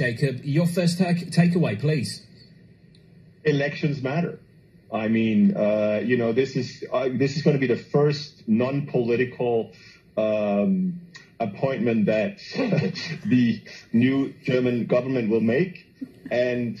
Jacob. Your first takeaway, please. Elections matter. I mean, this is going to be the first non-political appointment that the new German government will make, and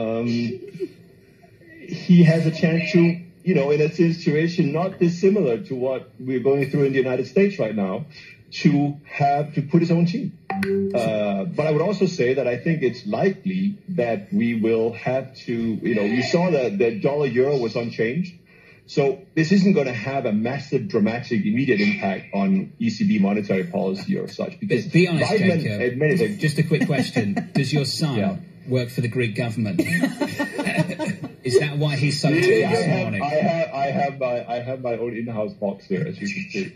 he has a chance to, in a situation not dissimilar to what we're going through in the United States right now, to put his own team. But I would also say that I think it's likely that we will have to, we saw that the dollar-euro was unchanged. So this isn't going to have a massive, dramatic, immediate impact on ECB monetary policy or such. Because be honest, Jacob, just a quick question. Does your son work for the Greek government? Is that why he's so clear this morning? I have my own in-house box here, as you can see.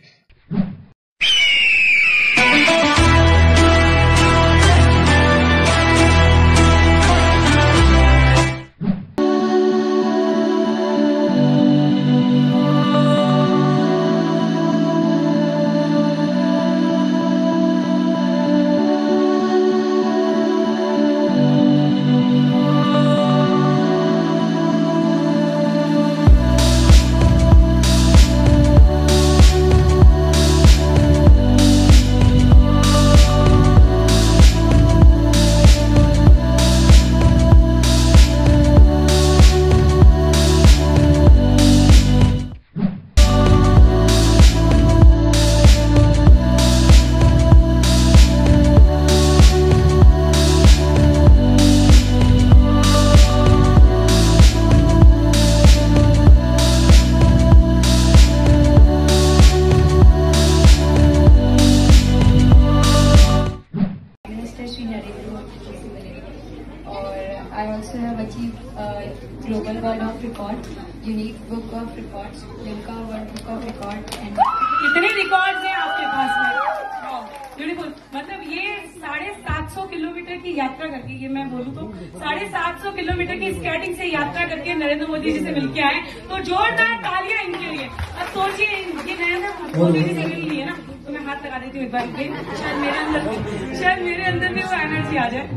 I also have achieved Global World of Record, Unique Book of Records, Limca World Book of Record and कितने records हैं आपके पास में? Beautiful. मतलब ये 750 kilometre की यात्रा करके, ये मैं बोलूँ तो 750 किलोमीटर की स्केटिंग से यात्रा करके नरेंद्र मोदी जी से मिलके आए, तो जोरदार तालियां इनके लिए। अब सोचिए, ये नरेंद्र मोदी जी से मिल रही है ना, तो मैं हाथ लगा देती हूँ एक बार, शायद मेरे अंदर भी वो एनर्जी आ जाए।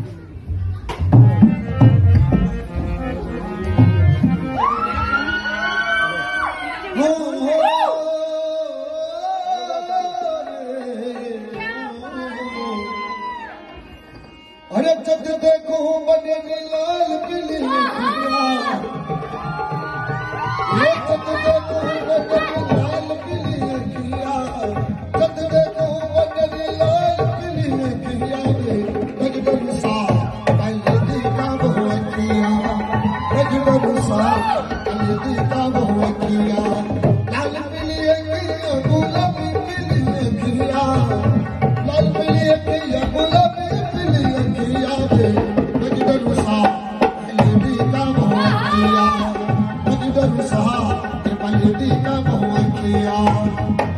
अरे जब देखो बने लाल पीली ये जब देखो बने लाल पीली जब देखो बने लाल पीली रजबन सा अलदी का बहुकिया रजबन सा अलदी का बहुकिया लाल पीली गुलाबी पीली लाल पीली गुलाबी Mujhe